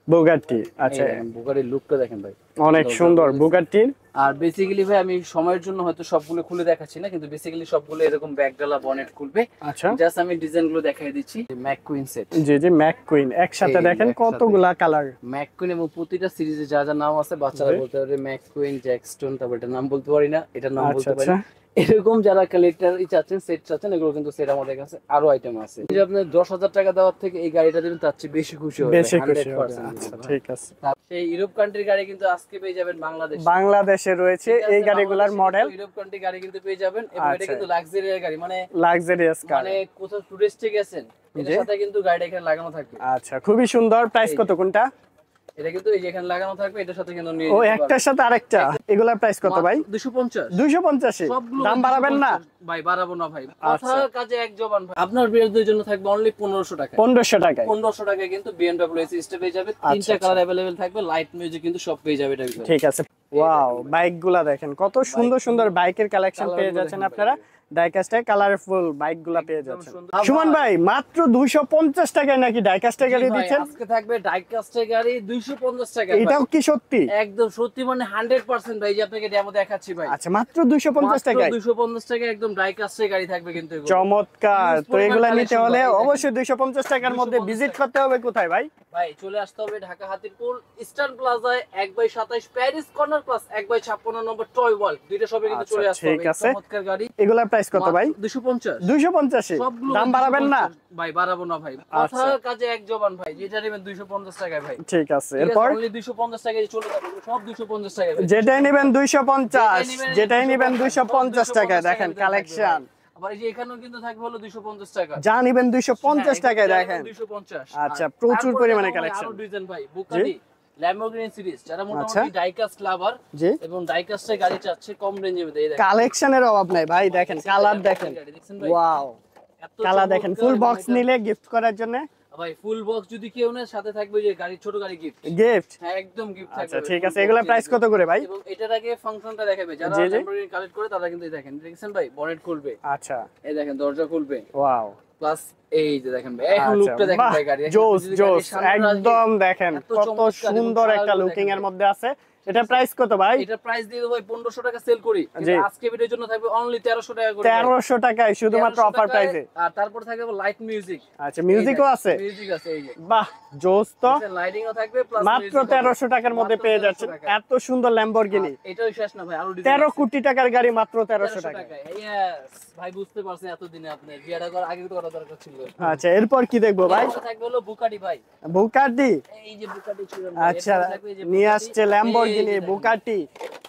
Bugatti. আচ্ছা, বুগাটির লুকটা দেখেন ভাই, অনেক সুন্দর বুগাটির। আর বেসিক্যালি ভাই আমি সময়ের জন্য হয়তো সবগুলো খুলে দেখাচ্ছি না, কিন্তু বেসিক্যালি সবগুলো এরকম ব্যাকডালা বনেট খুলবে। আচ্ছা, জাস্ট আমি ডিজাইনগুলো দেখাই দিচ্ছি। ম্যাককুইন সেট, জি জি, ম্যাককুইন একসাথে দেখেন কতগুলা কালার। ম্যাককুইন এবং প্রতিটা সিরিজে যা যা নাম আছে বাচ্চারা বলতে পারে ম্যাককুইন, জ্যাকস্টন, তারপর এটার নাম বলতে পারি না, এটার নাম বলতে পারি। এরকম যারা কালেক্টর চাচ্ছেন, সেট চাচ্ছেন, এগুলো কিন্তু সেট আমাদের কাছে আরো আইটেম আছে। যদি আপনি 10,000 টাকা দেওয়ার থেকে এই গাড়িটা দিবেন তার চেয়ে বেশি খুশি হবে, 100%। আচ্ছা, ঠিক আছে। সেই ইউরোপ কান্ট্রির গাড়ি কিন্তু আজকে পেয়ে যাবেন বাংলাদেশে রয়েছে এই গাড়িগুলোর মডেল। ইউরোপ কান্ট্রি গাড়ি কিন্তু পেয়ে যাবেন, এবং এটা কিন্তু লাক্সারিয়াস গাড়ি, মানে লাক্সারিয়াস কার, মানে কোথাও টুরিস্টে গেছেন এর সাথে কিন্তু গাড়িটা এখানে লাগানো থাকবে। আচ্ছা, খুবই সুন্দর। প্রাইস কত কোনটা? এটা কিন্তু এই যে এখানে লাগানো থাকবে, এটার সাথে কিন্তু নিয়ে ও একটার সাথে আরেকটা। এগুলার প্রাইস কত ভাই? 250। 250 এ দাম বাড়াবেন না ভাই? বাড়াবো না ভাই, কথার কাজে এক জবান ভাই। আপনার বিয়ের জন্য থাকবে অনলি 1500 টাকা। 1500 টাকায় 1500 টাকায় কিন্তু BMW এসি স্টে পেয়ে যাবে। তিনটা কালার अवेलेबल থাকবে, লাইট মিউজিক কিন্তু সব পেয়ে যাবে এটার ভিতরে। ঠিক আছে। ওয়াও, বাইকগুলা দেখেন কত সুন্দর সুন্দর বাইকের কালেকশন পেয়ে যাচ্ছেন আপনারা। ডাইকাস্টে কালারফুল বাইকগুলা পেয়ে যাচ্ছেন। সুমন ভাই, মাত্র 250 টাকায় নাকি ডাইকাস্টের গাড়ি দিচ্ছেন? আজকে থাকবে ডাইকাস্টের গাড়ি 250 টাকা। এটাও কি সত্যি? একদম সত্যি, মানে 100% ভাই। যে আপনাকে ডেমো দেখাচ্ছি ভাই। আচ্ছা, মাত্র 250 টাকায় 250 টাকায় একদম ডাইকাস্টের গাড়ি থাকবে কিন্তু এগুলো। চমৎকার। তো এগুলা নিতে হলে অবশ্যই 250 টাকার মধ্যে ভিজিট করতে হবে কোথায় ভাই? ভাই চলে আসতে হবে ঢাকা হাতিরপুল ইস্টার্ন প্লাজায় 1/27 প্যারিস কর্নার প্লাস 1/56 নম্বর টয় ওয়ার্ল্ড, দুইটা সবে কিন্তু চলে আসতে হবে। ঠিক আছে। চমৎকার গাড়ি। এগুলার প্রাইস কত ভাই? 250। 250 এ দাম বাড়াবেন না ভাই? বাড়াবো না ভাই, কথার কাজে এক জবান ভাই। যেটা নেবেন 250 টাকায় ভাই। ঠিক আছে। এরপর অনলি 250 টাকায় চলে যাবে, সব 250 টাকায়। যেটাই নেবেন 250, যেটাই নেবেন 250 টাকায়। দেখেন কালেকশন। আবার এই যে এখানেও কিন্তু থাকবে হলো 250 টাকা। যা নেবেন 250 টাকায় দেখেন। 250। আচ্ছা, প্রচুর পরিমাণে কালেকশন। আরো ডিজাইন ভাই, বুকাটি ল্যাম্বরগিনি সিরিজ, যারা মোটামুটি ডাইকাস্ট লাভার এবং ডাইকাস্টের গাড়ি চাচ্ছে কম রেঞ্জের মধ্যে, এই দেখেন কালেকশনের অভাব নাই ভাই। দেখেন কালার দেখেন, ওয়াও কালার দেখেন। ফুল বক্স নিলে গিফট করার জন্য ভাই, ফুল বক্স যদি কেউ নেয় সাথে থাকবে যে গাড়ি, ছোট গাড়ি গিফট। হ্যাঁ, একদম গিফট থাকবে। আচ্ছা, ঠিক আছে। এগুলা প্রাইস কত করে ভাই? এবং এটার আগে ফাংশনটা দেখাবে যারা ল্যাম্বরগিনি কালেক্ট করে, তারা কিন্তু দেখেন, দেখছেন ভাই, বনেট খুলবে। আচ্ছা, এই দেখেন দরজা খুলবে। ওয়াও। প্লাস এই যে দেখেন ভাই, এখন লুকটা দেখেন ভাই, গাড়ি জোস জোস একদম। দেখেন কত সুন্দর একটা লুকিং এর মধ্যে আছে। এটা প্রাইস কত ভাই? এটা প্রাইস দিয়ে দেব ভাই 1500 টাকা সেল করি, কিন্তু আজকে ভিডিওর জন্য থাকবে অনলি 1300 টাকা করে। 1300 টাকায় শুধুমাত্র অফার প্রাইসে। আর তারপর থাকবে লাইট মিউজিক। আচ্ছা, মিউজিকও আছে? মিউজিক আছে এই যে। বাহ, জোস তো। লাইটিংও থাকবে প্লাস মাত্র 1300 টাকার মধ্যে পেয়ে যাচ্ছেন এত সুন্দর ল্যাম্বরগিনি। এটাই শেষ না ভাই, আরো 13 কোটি টাকার গাড়ি মাত্র 1300 টাকায়। ইয়েস ভাই, বুঝতে পারছেন এতদিনে আপনি বিয়াটা করার আগে তো করা দরকার ছিল। আচ্ছা, এরপর কি দেখবো ভাই? এটা থাকবে হলো বুকাটি ভাই। বুকাটি? এই যে বুকাটি ছিল। আচ্ছা, নিয়ে আসছে ল্যাম্বরগিনি বুকাটি।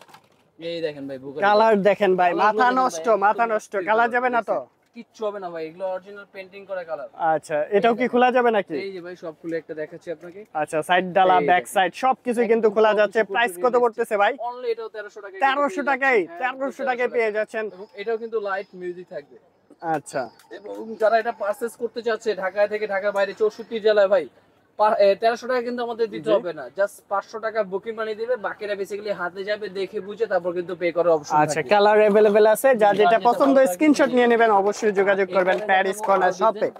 এই দেখেন ভাই বুকাটি। কালার দেখেন ভাই, মাথা নষ্ট, মাথা নষ্ট। কালার যাবে না তো? কিচ্ছু হবে না ভাই, এগুলো অরিজিনাল পেইন্টিং করা কালার। আচ্ছা, এটাও কি খোলা যাবে নাকি? এই যে ভাই সব খুলে একটা দেখাচ্ছি আপনাকে। আচ্ছা, সাইড ডালা, ব্যাক সাইড সবকিছু কিন্তু খোলা যাচ্ছে। প্রাইস কত পড়তেছে ভাই? অনলি এটাও 1300 টাকা। 1300 টাকায় 1300 টাকায় পেয়ে যাচ্ছেন। এবং এটাও কিন্তু লাইট মিউজিক থাকবে। আচ্ছা, এবং যারা এটা পারচেজ করতে চাচ্ছে ঢাকা থেকে ঢাকার বাইরে 64 জেলায় ভাই, 1300 টাকা কিন্তু আমাদের দিতে হবে না, জাস্ট 500 টাকা বুকিং মানি দিবে, বাকিটা বেসিক্যালি হাতে যাবে, দেখে বুঝে তারপর কিন্তু পে করার অপশন আছে। আচ্ছা, কালার अवेलेबल আছে। যা যেটা পছন্দ স্ক্রিনশট নিয়ে নেবেন, অবশ্যই যোগাযোগ করবেন প্যারিস কর্নার শপে।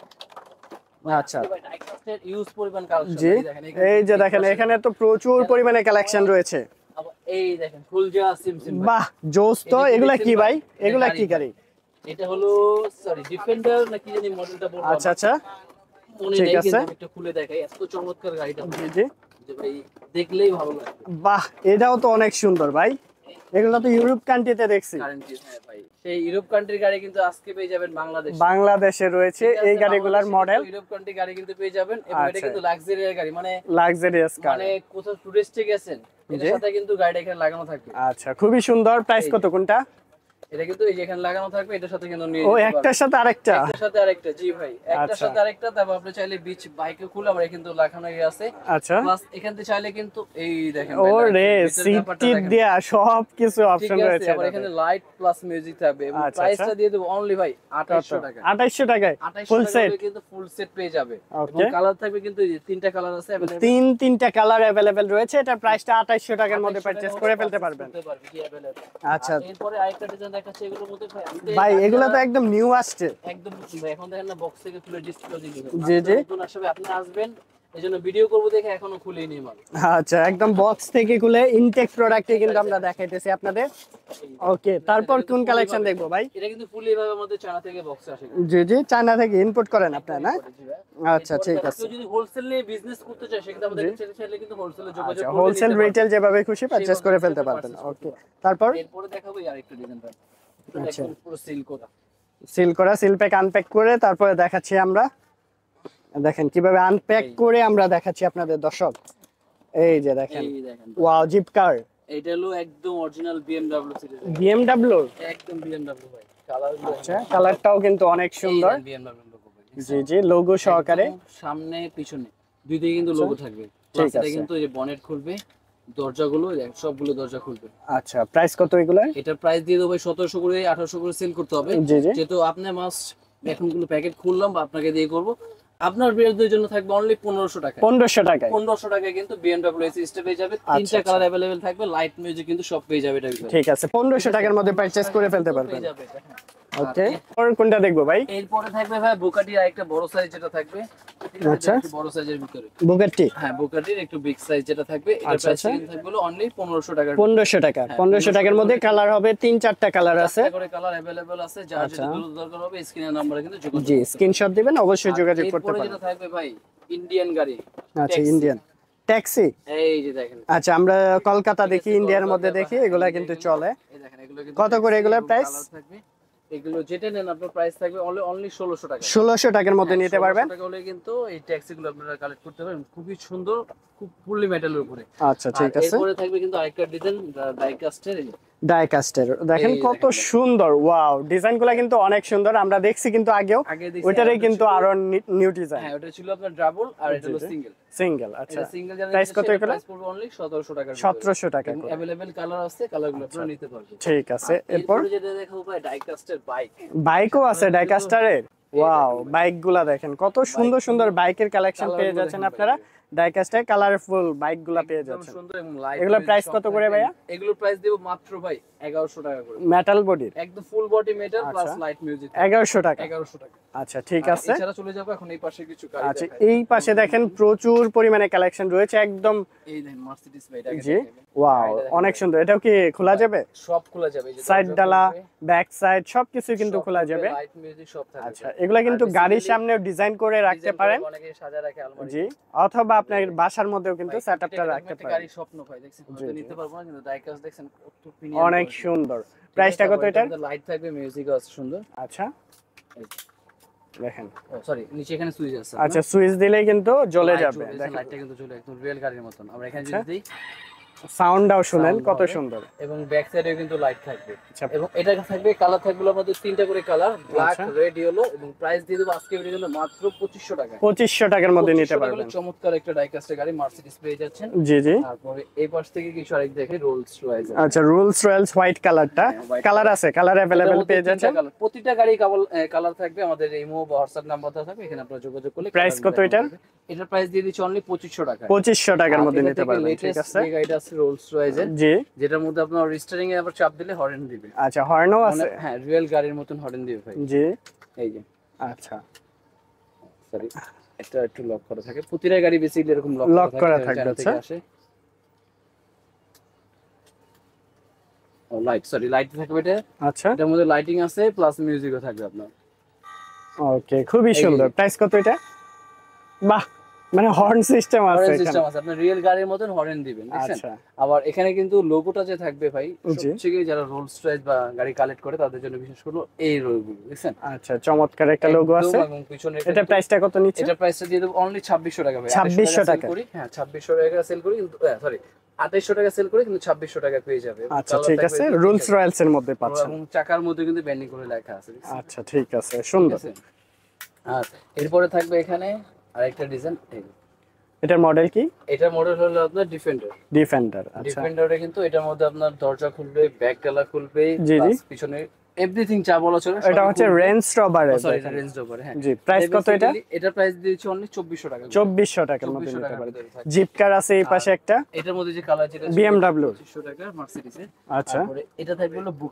আচ্ছা, ইউজ পরিমাণ কালেকশন জি, এই যে দেখেন এখানে তো প্রচুর পরিমাণে কালেকশন রয়েছে। এই দেখেন ফুল যা সিমসিম। বাহ, জোস তো। এগুলা কি ভাই? এগুলা কি গাড়ি? এটা হলো সরি ডিফেন্ডার নাকি জানি মডেলটা বলবো। আচ্ছা আচ্ছা, ঠিক আছে, একটা খুলে দেখাই। এত চমৎকার গাড়িটা। জি জি, যে ভাই দেখলেই ভালো লাগে। বাহ, এটাও তো অনেক সুন্দর ভাই। এগুলো তো ইউরোপ কান্ট্রিতে দেখছি। কারেন্টলি হ্যাঁ ভাই, সেই ইউরোপ কান্ট্রির গাড়ি কিন্তু আজকে পেয়ে যাবেন বাংলাদেশে। বাংলাদেশে রয়েছে এই গাড়িগুলোর মডেল। ইউরোপ কান্ট্রি গাড়ি কিন্তু পেয়ে যাবেন, এবং এটা কিন্তু লাক্সারিয়াস গাড়ি, মানে লাক্সারিয়াস কার। মানে কোথাও টুরিস্টে গেছেন এর সাথে কিন্তু গাড়িটা এখানে লাগানো থাকবে। আচ্ছা, খুবই সুন্দর। প্রাইস কত কোনটা? এটা কিন্তু এই যে এখানে লাগানো থাকবে, এটার সাথে কিন্তু নিয়ে ও একটার সাথে আরেকটা? একটার সাথে আরেকটা, জি ভাই, একটার সাথে আরেকটা। তারপর আপনি চাইলে বিচ বাইকে খুলে আবার কিন্তু লাগানো আছে। আচ্ছা, প্লাস এখান থেকে চাইলে কিন্তু এই দেখেন ওরে সিট দেয়া সব কিছু অপশন রয়েছে। আবার এখানে লাইট প্লাস মিউজিক থাকবে, এবং প্রাইসটা দিয়ে দেব অনলি ভাই 2800 টাকা। 2800 টাকায় ফুল সেট, কিন্তু ফুল সেট পেয়ে যাবে। এবং কালার থাকবে কিন্তু এই যে তিনটা কালার আছে अवेलेबल, তিনটা কালার अवेलेबल রয়েছে। এটা প্রাইসটা 2800 টাকার মধ্যে পারচেজ করে ফেলতে পারবেন। আচ্ছা, এরপরে আরেকটা ডিজাইন দেখাচ্ছি, এগুলোর মধ্যে ভাই এগুলো তো একদম নিউ আসছে। একদম ভাই, এখন দেখেন না বক্স থেকে খুলে ডিসপ্লে দিয়ে দিবেন। জি জি, নতুন আসবে, আপনি আসবেন এইজন্য ভিডিও করব দেখে এখনো খুলেই নি মাল। আচ্ছা, একদম বক্স থেকে খুলে ইনটেক প্রোডাক্টে কিন্তু আমরা দেখাইতেছি আপনাদের। ওকে, তারপর কোন কালেকশন দেখবো ভাই? এটা কিন্তু ফুলি এভাবে আমাদের চায়না থেকে বক্সে আসে। জি জি, চায়না থেকে ইম্পোর্ট করেন আপনারা না? আচ্ছা ঠিক আছে। কেউ যদি হোলসেল নিয়ে বিজনেস করতে চায় সেক্ষেত্রে আমাদের চাইলে কিন্তু হোলসেলে যোগাযোগ আচ্ছা, করলে হোলসেল রিটেল যেভাবে খুশি পারচেজ করে ফেলতে পারবেন। ওকে, তারপর এরপরে দেখাবো আরেকটা ডিজাইন ভাই। আচ্ছা, একদম পুরো সিল করা। সিল করা, সিল প্যাক আনপ্যাক করে তারপরে দেখাচ্ছি আমরা। দেখেন কিভাবে আনপ্যাক করে আমরা দেখাচ্ছি আপনাদের দর্শক। এই যে দেখেন, এই দেখেন ওয়াও, জিপ কার। এটা হলো একদম অরিজিনাল BMW সিরিজ। BMW একদম BMW ভাই। কালার আচ্ছা, কালারটাও কিন্তু অনেক সুন্দর। BMW লোগো ভাই। জি জি, লোগো সহকারে একদম সামনে পিছনে দুই দিকে কিন্তু লোগো থাকবে। ঠিক এটা আছে। কিন্তু এই যে বনেট খুলবে, দরজাগুলো সবগুলো দরজা খুলবে। আচ্ছা, প্রাইস কত এগুলা? এটার প্রাইস দিয়ে দেবো ভাই 1700 করে 1800 করে সেল করতে হবে। জি জি, যেহেতু আপনি মাস্ট এখন গুলো প্যাকেট খুললাম বা আপনাকে দিয়ে করব, আপনার বিরোধীদের জন্য থাকবে অনলি 1500 টাকা। 1500 টাকায় 1500 টাকায় কিন্তু BMW এসি পেয়ে যাবে। তিনটা কালার अवेलेबल থাকবে, লাইট মিউজিক কিন্তু সব পেয়ে যাবে এটা ভিতরে। ঠিক আছে, 1500 টাকার মধ্যে পারচেজ করে ফেলতে পারবেন। পেয়ে যাবে এটা। ওকে, আর কোনটা দেখবো ভাই? এরপরে থাকবে ভাই বুকাটি আর একটা বড় সাইজ যেটা থাকবে। আচ্ছা, একটু বড় সাইজের ভিতরে বুগাট্টি। হ্যাঁ, বুকাটির একটু বিগ সাইজ যেটা থাকবে, এটা আচ্ছা, প্রাইস আচ্ছা। কিন্তু থাকবে অনলি 1500 টাকা। 1500 টাকা। 1500 টাকার মধ্যে কালার হবে 3-4টা কালার আছে। করে কালার अवेलेबल আছে, যার যেটা দরকার হবে স্ক্রিনের নম্বরে কিন্তু যোগাযোগ জি, করতে হবে। স্ক্রিনশট দিবেন, অবশ্যই যোগাযোগ করতে এরপরে পারেন। যেটা থাকবে ভাই ইন্ডিয়ান গাড়ি। আচ্ছা, taxi। Indian taxi. এই যে দেখেন, আচ্ছা, আমরা কলকাতা দেখি, ইন্ডিয়ার মধ্যে দেখি, এগুলা কিন্তু চলে। এই দেখেন এগুলো কিন্তু কত করে এগুলোর প্রাইস? কালার থাকবে। এগুলো যেটা নেন আপনার প্রাইস থাকবে অনলি 1600 টাকা। 1600 টাকার মধ্যে নিতে পারবেন। 1600 টাকা হলে কিন্তু এই ট্যাক্সিগুলো আপনারা কালেক্ট করতে পারবেন। খুবই সুন্দর, খুব ফুললি মেটালের উপরে। আচ্ছা ঠিক আছে। এরপরে থাকবে কিন্তু আরেকটা ডিজাইন ডাইকাস্টের। ডাই কাস্টের দেখেন এই কত দেখেন। সুন্দর। ওয়াও, ডিজাইনগুলো কিন্তু অনেক সুন্দর। আমরা দেখছি কিন্তু আগেও, আগে দেখছি, ওইটারই আর কিন্তু ছিল- আরো নিউ ডিজাইন। হ্যাঁ, ওটা ছিল আপনার ডাবল আর এটা হলো জি, জি। সিঙ্গেল। সিঙ্গেল। আচ্ছা, এটা সিঙ্গেল জানেন প্রাইস কত এগুলো? প্রাইস পড়বে অনলি 1700 টাকা। 1700 টাকা করে। अवेलेबल কালার আছে, কালারগুলো আপনারা নিতে পারবেন। ঠিক আছে, এরপর এরপরে যেটা দেখাবো ভাই ডাইকাস্টের বাইক। বাইকও আছে ডাইকাস্টারের। ওয়াও, বাইকগুলা দেখেন কত সুন্দর সুন্দর বাইকের কালেকশন কালারগুলো পেয়ে যাচ্ছেন দেখেন আপনারা। ডাইকাস্টার কালারফুল বাইকগুলা পেয়ে একদম যাচ্ছেন। সুন্দর এবং লাইট। এগুলোর প্রাইস কত করে ভাইয়া? এগুলোর প্রাইস দেব মাত্র ভাই 1100 টাকা করে। মেটাল বডির একদম ফুল বডি মেটাল প্লাস আচ্ছা। Light music. 1100 টাকা। 1100 টাকা। আচ্ছা ঠিক আছে। এছাড়া চলে যাব এখন এই পাশে কিছু গাড়ি আচ্ছা, দেখাই। এই পাশে দেখেন প্রচুর পরিমাণে কালেকশন রয়েছে একদম। এই দেখেন মার্সিডিজ ভাই, এটাকে জি, দেখেন। ওয়াও, এটা দেখেন অনেক ভাই। সুন্দর। এটাও কি খোলা যাবে? সব খোলা যাবে, এই যে সাইড দরজা ডালা, খুলবে, ব্যাক সাইড সবকিছু কিন্তু সব খোলা খুলবে, যাবে। লাইট মিউজিক সব থাকবে। আচ্ছা, এগুলা কিন্তু আর গাড়ির basically সামনে ডিজাইন করে রাখতে ডিজাইন করে পারেন। অনেকে সাজায় রাখে আলমারি। জি, অথবা আপনার বাসার মধ্যেও কিন্তু ভাই, সেটআপটা এটা রাখতে একটা পারেন। গাড়ির স্বপ্ন ভাই, দেখছেন হয়তো নিতে পারবো না, কিন্তু ডাইকাস্ট দেখছেন কত প্রিমিয়াম। অনেক সুন্দর। প্রাইসটা কত এটার? লাইট থাকবে, মিউজিকও আছে সুন্দর। আচ্ছা, দেখেন। সরি, নিচে এখানে সুইচ আছে। আচ্ছা, সুইচ দিলেই কিন্তু জ্বলে যাবে। দেখেন, লাইটটা কিন্তু চলে একদম রিয়েল গাড়ির মতন। আমরা এখানে আচ্ছা। যদি দেই সাউন্ডটাও শুনেন Sound কত হবে। সুন্দর। এবং ব্যাক সাইডেও কিন্তু লাইট থাকবে। আচ্ছা, এবং এটা থাকবে কালার থাকবে আমাদের তিনটা করে কালার, ব্ল্যাক, আচ্ছা। Red, yellow. এবং প্রাইস দিয়ে দেবো আজকে ভিডিওর জন্য মাত্র 2500 টাকা। 2500 টাকার মধ্যে নিতে 2500 টাকা পারবেন। হলে চমৎকার একটা ডাইকাস্টের গাড়ি মার্সিডিজ পেয়ে যাচ্ছেন। জি জি। তারপরে এই পাশ থেকে কিছু আরেক দেখে রোলস রয়েস। আচ্ছা, রুলস রয়্যালস হোয়াইট কালারটা white কালার আছে, কালার अवेलेबल পেয়ে যাচ্ছেন। প্রতিটা গাড়ি কালার থাকবে, আমাদের ইমো বা হোয়াটসঅ্যাপ নাম্বার থাকবে, এখানে আপনারা যোগাযোগ করলে প্রাইস কত এটার? এটার প্রাইস দিয়ে দিচ্ছি অনলি 2500 টাকা। 2500 টাকার মধ্যে নিতে পারবেন। ঠিক আছে, এই গাড়িটা আছে রোলস রয়েসের, জি। যেটার মধ্যে আপনার রিস্টারিং এ আবার চাপ দিলে হর্ন দিবে। আচ্ছা, হর্নও আছে। হ্যাঁ, রিয়েল গাড়ির মতন হর্ন দিবে ভাই। জি, এই যে আচ্ছা, সরি, এটা একটু লক করা থাকে, প্রতিটা গাড়ি বেসিক্যালি এরকম লক করা থাকবে। চায়না থেকে আচ্ছা, আসে। ও লাইট, সরি, লাইট থাকবে এটা। আচ্ছা, এটার মধ্যে লাইটিং আছে প্লাস মিউজিকও থাকবে আপনার। ওকে, খুবই সুন্দর। প্রাইস কত এটা? বাহ, মানে হর্ন সিস্টেম আছে হর্ন এখানে। সিস্টেম আছে, আপনি রিয়েল গাড়ির মতন হর্ন দিবেন, দেখছেন? আচ্ছা, আবার এখানে কিন্তু লোগোটা যে থাকবে ভাই, জি। সবচেয়ে যারা রোলস রয়েস বা গাড়ি কালেক্ট করে তাদের জন্য বিশেষ করে এই লোগোগুলো, দেখছেন? আচ্ছা, চমৎকার একটা লোগো আছে। একদম, এবং পিছনে এটা প্রাইসটা কত নিচ্ছে? এটা প্রাইসটা দিয়ে দেব অনলি 2600 টাকা ভাই। 2600 টাকা টাকা। করি, হ্যাঁ 2600 টাকা সেল করি, কিন্তু সরি 2800 টাকা সেল করি, কিন্তু 2600 টাকা পেয়ে যাবে। আচ্ছা, ঠিক আছে, রুলস রয়্যালস এর মধ্যে পাচ্ছেন। এবং চাকার মধ্যে কিন্তু ব্যান্ডিং করে লেখা আছে, দেখছেন? আচ্ছা, ঠিক আছে, সুন্দর। ঠিক আছে? আর এরপরে থাকবে এখানে আরেকটা ডিজাইন। এটার মডেল কি? এটার মডেল হলো আপনার ডিফেন্ডার। ডিফেন্ডার। আচ্ছা, ডিফেন্ডারে কিন্তু এটার মধ্যে আপনার দরজা খুলবে, ব্যাক ডালা খুলবে, জি, জি। প্লাস পিছনে এভরিথিং যা বলা চলে এটা হচ্ছে রেঞ্জ রোভারের। সরি, এটা রেঞ্জ রোভার। হ্যাঁ জি, প্রাইস কত এটা? এটা প্রাইস দিয়েছি অনলি 2400 টাকা। 2400 টাকার মধ্যে 2400 নিতে টাকার পারবেন। মধ্যে থাকবে। জিপ কার আছে এই পাশে একটা, এটার মধ্যে যে কালার যেটা BMW 2500 টাকা মার্সিডিজের। আচ্ছা, তারপরে এটা থাকবে হলো বুকাটি।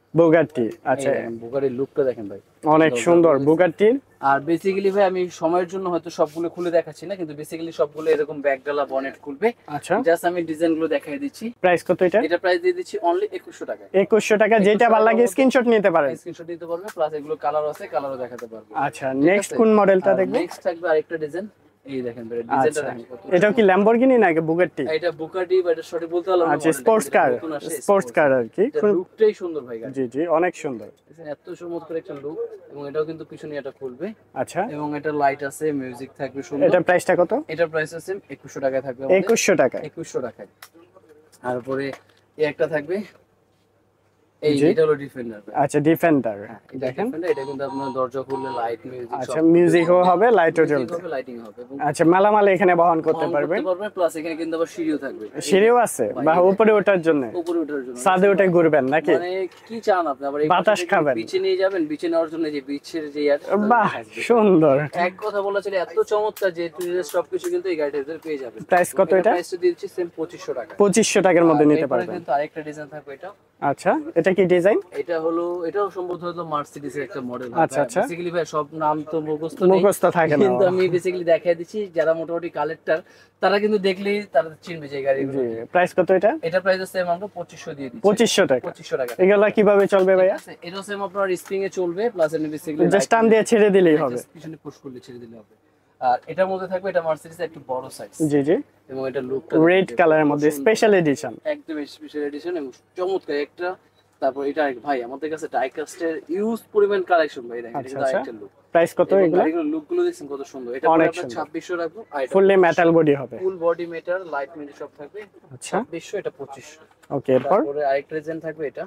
বুগাটি। আচ্ছা, বুগাটির লুকটা দেখেন ভাই, অনেক সুন্দর বুগাটির। আর বেসিক্যালি ভাই আমি সময়ের জন্য হয়তো সবগুলো খুলে দেখাচ্ছি না, কিন্তু বেসিক্যালি সবগুলো এরকম ব্যাকডালা বনেট খুলবে। আচ্ছা, জাস্ট আমি ডিজাইনগুলো দেখাই দিচ্ছি। প্রাইস কত এটা? এটা প্রাইস দিয়ে দিচ্ছি অনলি 2100 টাকা। 2100 টাকা, যেটা ভালো লাগে স্ক্রিনশট নিতে পারেন। স্ক্রিনশট দিতে পারবে, প্লাস এগুলো কালার আছে, কালারও দেখাতে পারবে। আচ্ছা, নেক্সট কোন মডেলটা দেখব? নেক্সট থাকবে আরেকটা ডিজাইন, এই দেখেন ভাই ডিজাইনটা দেখেন কত। এটাও কি ল্যাম্বরগিনি নাকি বুগাটি? এটা বুগাটি, বা এটা সঠিক বলতে পারলাম না। আচ্ছা, স্পোর্টস কার, স্পোর্টস কার আর কি। লুকটাই সুন্দর ভাই গাড়ি। জি জি, অনেক সুন্দর, এত চমৎকার একটা লুক। এবং এটাও কিন্তু পিছনে এটা খুলবে। আচ্ছা, এবং এটা লাইট আছে, মিউজিক থাকবে সুন্দর। এটা প্রাইসটা কত? এটা প্রাইস আছে 2100 টাকায় থাকবে। 2100 টাকা, 2100 টাকায়। তারপরে এই একটা থাকবে, এই এটা হলো ডিফেন্ডার। আচ্ছা, ডিফেন্ডার দেখেন, এটা কিন্তু আপনার দরজা খুললে লাইট, মিউজিক, আচ্ছা, মিউজিকও হবে, লাইটও জ্বলবে, লাইটিং হবে। এবং আচ্ছা, মালামাল এখানে বহন করতে পারবে। প্লাস এখানে কিন্তু আবার সিঁড়িও থাকবে। সিঁড়িও আছে, বা উপরে ওঠার জন্য, উপরে ওঠার জন্য, ছাদে উঠে ঘুরবেন নাকি? মানে কি চান আপনি? আবার এই বাতাস খাবেন, বিচে নিয়ে যাবেন, বিচে নেওয়ার জন্য যে বিচের যে বাহ সুন্দর। এক কথা বলা ছিল এত চমৎকার যে টুরিস্ট সবকিছু কিন্তু এই গাড়িটার ভিতরে পেয়ে যাবেন। প্রাইস কত এটা? প্রাইস দিচ্ছি সেম 2500 টাকা। 2500 টাকার মধ্যে নিতে পারবেন। কিন্তু আরেকটা ডিজাইন থাকবে এটা। আচ্ছা, এটা কি ডিজাইন? এটা হলো, এটাও সম্ভবত হলো মার্সিডিজের একটা মডেল। আচ্ছা আচ্ছা, বেসিক্যালি ভাই সব নাম তো মুখস্থ থাকে না, কিন্তু আমি বেসিক্যালি দেখাই দিচ্ছি। যারা মোটামুটি কালেক্টর তারা কিন্তু দেখলেই তারা চিনবে যে গাড়িগুলো। প্রাইস কত এটা? এটা প্রাইস আছে আমরা 2500 দিয়ে দিচ্ছি। 2500 টাকা। 2500 টাকা। এগুলা কিভাবে চলবে ভাইয়া? এটা সেম আপনার স্প্রিং এ চলবে, প্লাস এনে বেসিক্যালি জাস্ট টান দিয়ে ছেড়ে দিলেই হবে, পিছনে পুশ করলে ছেড়ে দিলে হবে। আর এটার মধ্যে থাকবে, এটা মার্সিডিজের একটু বড় সাইজ। জি জি, এবং এটা লুকটা রেড কালারের মধ্যে স্পেশাল এডিশন, একদম স্পেশাল এডিশন এবং চমৎকার একটা। তারপর এটা ভাই আমাদের কাছে ডাইকাস্টের ইউজ পরিমাণ কালেকশন ভাই, দেখেন এটা আরেকটা লুক। প্রাইস কত এগুলো? এগুলো লুকগুলো দেখেন কত সুন্দর। এটা আমরা 2600 রাখবো। ফুললি মেটাল বডি হবে, full body metal, light music সব থাকবে। আচ্ছা, 2600, এটা 2500। ওকে, এরপর তারপরে আরেকটা ডিজাইন থাকবে এটা।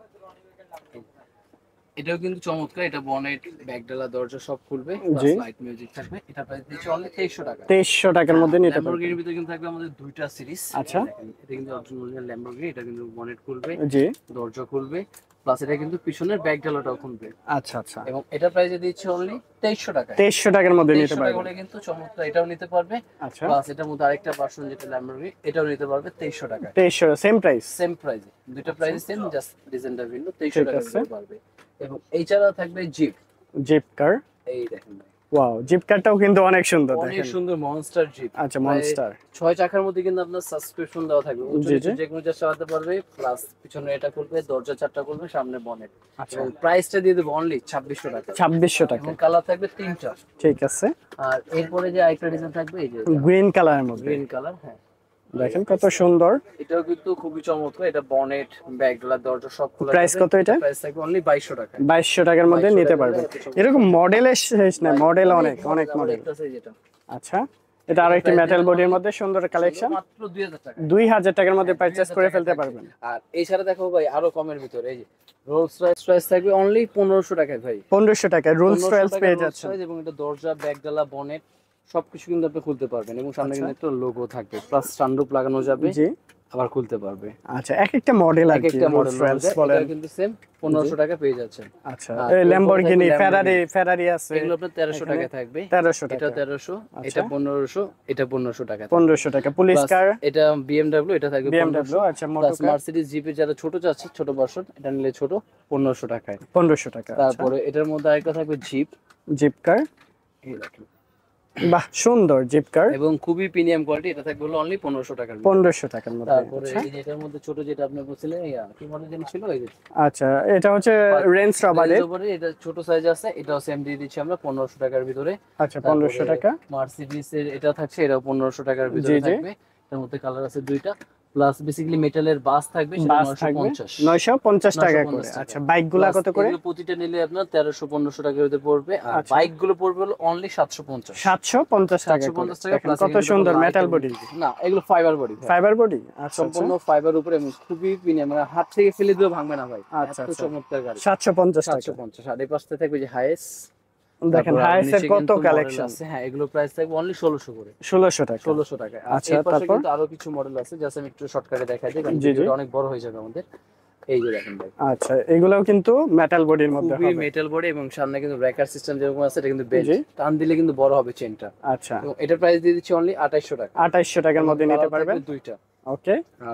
এটাও কিন্তু চমৎকার। এটা বনেট, ব্যাকডালা, দরজা সব খুলবে, প্লাস লাইট মিউজিক থাকবে। এটা প্রাইস দিচ্ছি অনলি 2300 টাকা। 2300 টাকার মধ্যে নিতে পারবেন। ল্যাম্বরগিনির ভিতরে কিন্তু থাকবে আমাদের দুইটা সিরিজ। আচ্ছা, এটা কিন্তু অরিজিনাল ল্যাম্বরগিনি। এটা কিন্তু বনেট খুলবে, জি, দরজা খুলবে, প্লাস এটা কিন্তু পিছনের ব্যাকডালাটাও খুলবে। আচ্ছা আচ্ছা, এবং এটা প্রাইসে দিচ্ছি অনলি 2300 টাকা। 2300 টাকার মধ্যে নিতে 2300 টাকা পারবেন। হলে কিন্তু চমৎকার এটাও নিতে পারবে। আচ্ছা, প্লাস এটার মধ্যে আরেকটা ভার্সন যেটা ল্যাম্বরগিনি, এটাও নিতে পারবে 2300 টাকা। 2300 সেম প্রাইস, সেম প্রাইসে, দুটো প্রাইস সেম, জাস্ট ডিজাইনটা ভিন্ন। 2300 টাকা নিতে পারবে। এবং এই ছাড়া থাকবে জিপ, জিপ কার। এই দেখেন ওয়াও, জিপ কারটাও কিন্তু অনেক সুন্দর, অনেক দেখেন সুন্দর মনস্টার জিপ। আচ্ছা, মনস্টার 6 চাকার মধ্যে কিন্তু আপনার সাবস্ক্রিপশন দেওয়া থাকবে, যে কোনো যা চালাতে পারবে, প্লাস পিছনে এটা খুলবে, দরজা চারটা খুলবে, সামনে বনেট। আচ্ছা, প্রাইসটা দিয়ে দেবো অনলি 2600 টাকা। 2600 টাকা, এবং কালার থাকবে 3টা। ঠিক আছে। আর এরপরে যে আরেকটা ডিজাইন থাকবে, এই যে গ্রিন কালারের মধ্যে, গ্রিন কালার। হ্যাঁ, দেখেন কত সুন্দর। এটাও কিন্তু খুবই চমৎকার। এটা বনেট, ব্যাকডালা, দরজা সব খোলা। প্রাইস কত এটা? প্রাইস থাকবে অনলি 2200 টাকা। 2200 টাকার মধ্যে নিতে পারবেন। এরকম মডেলের শেষ নাই, মডেল অনেক অনেক মডেল। আচ্ছা, এটা আরো একটি মেটাল বডির মধ্যে সুন্দর কালেকশন, মাত্র 2000 টাকা। 2000 টাকার মধ্যে পারচেজ করে ফেলতে পারবেন। আর এছাড়া দেখো ভাই আরো কমের ভিতরে, এই যে রোলস রয়েস প্রাইস থাকবে অনলি 1500 টাকায় ভাই। 1500 টাকায় রোলস রয়েস পেয়ে যাচ্ছেন। এবং এটা দরজা, ব্যাকডালা, বনেট সবকিছু কিন্তু আপনি খুলতে পারবেন। এবং সামনে কিন্তু একটা লোগো থাকবে, প্লাস সানরুফ লাগানো যাবে, জি, আবার খুলতে পারবে। আচ্ছা, এক একটা মডেল আর কি, একটা মডেল বলেন। এটা কিন্তু সেম 1500 টাকা পেয়ে যাচ্ছেন। আচ্ছা, এই ল্যাম্বরগিনি, ফেরারি আছে, এগুলো আপনার 1300 টাকা থাকবে। 1300 টাকা, এটা 1300, এটা 1500, এটা 1500 টাকা। 1500 টাকা। পুলিশ কার, এটা BMW, এটা থাকবে BMW। আচ্ছা, মোটর কার, মার্সিডিজ জিপে যারা ছোট চাচ্ছে, ছোট ভার্সন, এটা নিলে ছোট 1500 টাকায়। 1500 টাকা। তারপরে এটার মধ্যে আরেকটা থাকবে জিপ, জিপ কার, এই দেখেন, বাহ সুন্দর জিপ কার, এবং খুবই প্রিমিয়াম কোয়ালিটি। এটা থাকবে হলো অনলি 1500 টাকার। 1500 টাকার মধ্যে। তারপরে এই যে এটার মধ্যে ছোট যেটা আপনি বলছিলেন, কি মডেল যেন ছিল, এই যে আচ্ছা, এটা হচ্ছে রেঞ্জ রভারের, এটা ছোট সাইজ আছে। এটাও সেম দিয়ে দিচ্ছি আমরা 1500 টাকার ভিতরে। আচ্ছা, 1500 টাকা। মার্সিডিজ এর এটা থাকছে, এটাও 1500 টাকার ভিতরে থাকবে। এর মধ্যে কালার আছে দুইটা, প্লাস বেসিক্যালি মেটালের বাস থাকবে, সেটা 950 950 টাকা করে। আচ্ছা, বাইকগুলা কত করে? এগুলো প্রতিটা নিলে আপনার 1300-1500 টাকার ভিতরে পড়বে। আর বাইকগুলো পড়বে হলো অনলি 750 টাকা। 750 টাকা। দেখেন কত সুন্দর মেটাল বডি, না এগুলো ফাইবার বডি, ফাইবার বডি। আচ্ছা, সম্পূর্ণ ফাইবার উপরে, খুবই প্রিমিয়াম, মানে হাত থেকে ফেলে দিলেও ভাঙবে না ভাই। আচ্ছা, এত চমৎকার গাড়ি। 750 টাকা। 750। আর এই পাশে থাকবে যে হাইস, দেখেন হাইসের কত কালেকশন। হ্যাঁ, এগুলো প্রাইস থাকবে অনলি 1600 করে। 1600 টাকা। 1600 টাকা। আচ্ছা, এর পাশে তারপর কিন্তু আরো কিছু মডেল আছে, জাস্ট আমি একটু শর্টকাটে দেখাই দিই, কারণ ভিডিওটা অনেক বড় হয়ে যাবে আমাদের। এই যে দেখেন ভাই, আচ্ছা, এগুলাও কিন্তু মেটাল বডির মধ্যে খুবই হবে, মেটাল বডি। এবং সামনে কিন্তু ব্রেকার সিস্টেম যেরকম আছে, এটা কিন্তু বেল্ট, টান দিলে কিন্তু বড় হবে চেনটা। আচ্ছা, এবং এটার প্রাইস দিয়ে দিচ্ছি অনলি 2800 টাকা। 2800 টাকার মধ্যে নিতে পারবেন দুইটা। ওকে। আর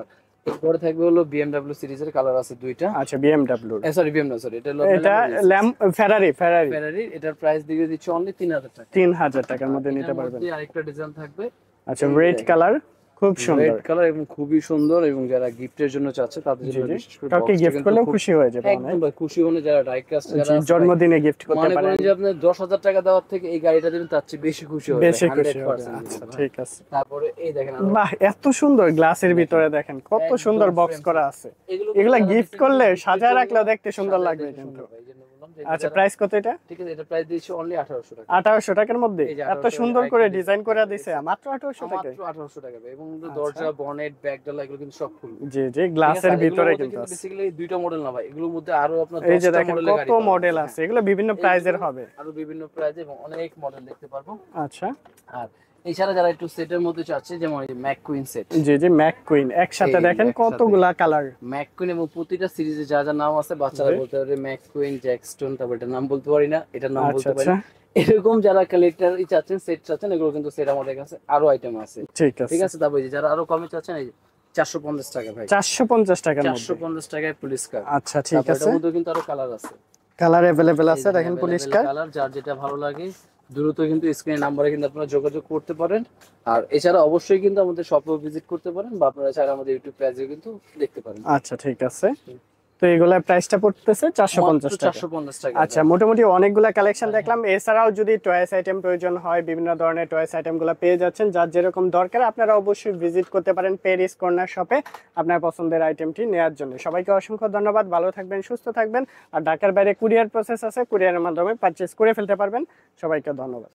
এরপরে থাকবে হলো বিএমডব্লিউ সিরিজের কালার আছে দুইটা। আচ্ছা বিএমডব্লিউ, সরি বিএমডব্লিউ সরি, এটা হলো এটা ফেরারি ফেরারি ফেরারি। এটার প্রাইস দিয়ে দিচ্ছি অনলি 3000 টাকা। 3000 টাকার মধ্যে নিতে পারবেন। আরেকটা ডিজাইন থাকবে, আচ্ছা রেড কালার, খুব সুন্দর রেড কালার এবং খুবই সুন্দর, এবং যারা গিফটের জন্য চাচ্ছে তাদের জন্য বিশেষ করে কাউকে গিফট করলেও খুশি হয়ে যাবে একদম ভাই, খুশি হলে যারা ডাইকাস্ট যারা আছে, জন্মদিনে গিফট করতে মনে পারেন, করেন যে আপনি 10,000 টাকা দেওয়ার থেকে এই গাড়িটা দিবেন তার চেয়ে বেশি খুশি হবে, বেশি খুশি হবে। 100%। আচ্ছা ঠিক আছে। তারপরে এই দেখেন বাহ, এত সুন্দর গ্লাসের ভিতরে দেখেন কত সুন্দর বক্স করা আছে। এগুলা গিফট করলে সাজায় রাখলেও দেখতে সুন্দর লাগবে কিন্তু। আচ্ছা প্রাইস কত এটা? ঠিক আছে, এটা প্রাইস দিয়েছি অনলি 1800 টাকা। 1800 টাকার মধ্যে এই যে এত 1800 সুন্দর করে টাকা ডিজাইন করে দিছে মাত্র 1800 টাকায়। মাত্র 1800 টাকা এবং দরজা বনেট ব্যাকডালা এগুলো কিন্তু সব ফুল। জি জি, গ্লাসের ভিতরে কিন্তু আছে। বেসিক্যালি দুইটা মডেল না ভাই, এগুলোর মধ্যে আরো আপনার এই যে 10টা দেখেন মডেলের গাড়ি কত মডেল আছে, এগুলো বিভিন্ন প্রাইজের হবে। আরো বিভিন্ন প্রাইজে এবং অনেক মডেল দেখতে পারবো। আচ্ছা আর এছাড়া যারা একটু সেটের মধ্যে চাচ্ছে, যেমন এই ম্যাক কুইন সেট, জি জি ম্যাক কুইন একসাথে এই দেখেন একসাথে। কতগুলা কালার। ম্যাক কুইন এবং প্রতিটা সিরিজে যা যা নাম আছে বাচ্চারা বলতে পারে ম্যাক কুইন জ্যাকস্টোন, তারপর এটার নাম বলতে পারি না, এটার নাম আচ্ছা বলতে পারি। আচ্ছা এরকম যারা কালেক্টর চাচ্ছেন, সেট চাচ্ছেন, এগুলো কিন্তু সেট আমাদের কাছে আরো আইটেম আছে। ঠিক আছে ঠিক আছে, তারপর এই যে যারা আরো কমে চাচ্ছেন, এই যে 450 টাকা ভাই, 450 টাকার মধ্যে। 450 টাকায় পুলিশ কার। আচ্ছা ঠিক আছে, এটার মধ্যে কিন্তু আরো কালার আছে, কালার अवेलेबल আছে দেখেন পুলিশ কার। কালার যার যেটা ভালো লাগে দ্রুত কিন্তু স্ক্রিন নাম্বারে কিন্তু আপনারা যোগাযোগ করতে পারেন। আর এছাড়া অবশ্যই কিন্তু আমাদের শপে ভিজিট করতে পারেন, বা আপনারা চাইলে আমাদের ইউটিউব পেজে কিন্তু দেখতে পারেন। আচ্ছা ঠিক আছে, তো এগুলা প্রাইসটা পড়তেছে 450 টাকা। 450 টাকা। আচ্ছা মোটামুটি অনেকগুলা কালেকশন দেখলাম। এছাড়াও যদি টয়েস আইটেম প্রয়োজন হয়, বিভিন্ন ধরনের টয়েস আইটেমগুলো পেয়ে যাচ্ছেন। যার যেরকম দরকার আপনারা অবশ্যই ভিজিট করতে পারেন পেরিস কর্নার শপে আপনার পছন্দের আইটেমটি নেওয়ার জন্য। সবাইকে অসংখ্য ধন্যবাদ, ভালো থাকবেন, সুস্থ থাকবেন। আর ঢাকার বাইরে কুরিয়ার প্রসেস আছে, কুরিয়ারের মাধ্যমে পারচেজ করে ফেলতে পারবেন। সবাইকে ধন্যবাদ।